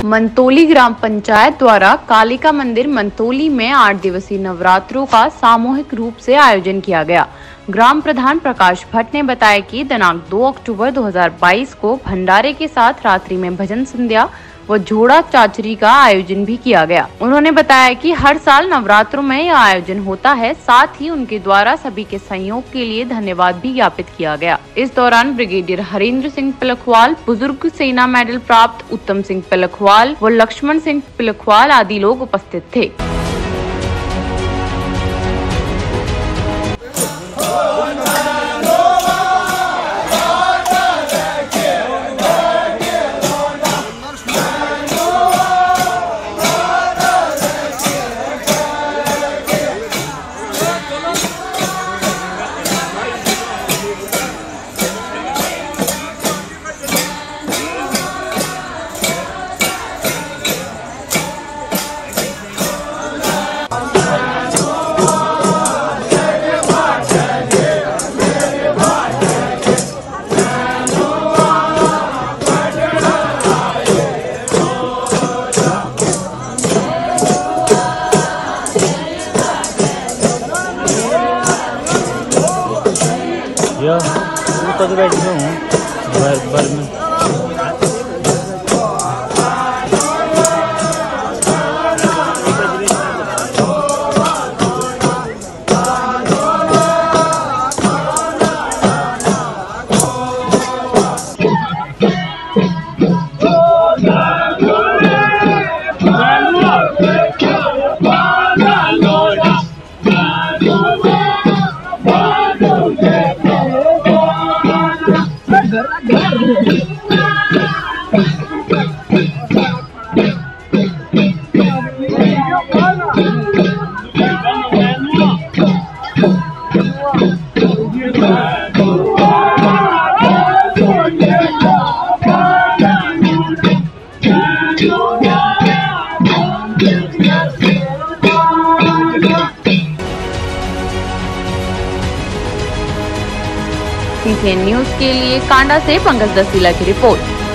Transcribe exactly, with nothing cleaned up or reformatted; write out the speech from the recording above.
मंतोली ग्राम पंचायत द्वारा कालिका मंदिर मंतोली में आठ दिवसीय नवरात्रों का सामूहिक रूप से आयोजन किया गया। ग्राम प्रधान प्रकाश भट्ट ने बताया कि दिनांक दो अक्टूबर दो हज़ार बाईस को भंडारे के साथ रात्रि में भजन संध्या व झोड़ा चाचरी का आयोजन भी किया गया। उन्होंने बताया कि हर साल नवरात्रों में यह आयोजन होता है, साथ ही उनके द्वारा सभी के सहयोग के लिए धन्यवाद भी ज्ञापित किया गया। इस दौरान ब्रिगेडियर हरेंद्र सिंह पिलखवाल, बुजुर्ग सेना मेडल प्राप्त उत्तम सिंह पिलखवाल व लक्ष्मण सिंह पिलखवाल आदि लोग उपस्थित थे। तो बैठ गया हूँ बर बर में। सीसीएन न्यूज के लिए कांडा से पंकज दसीला की रिपोर्ट।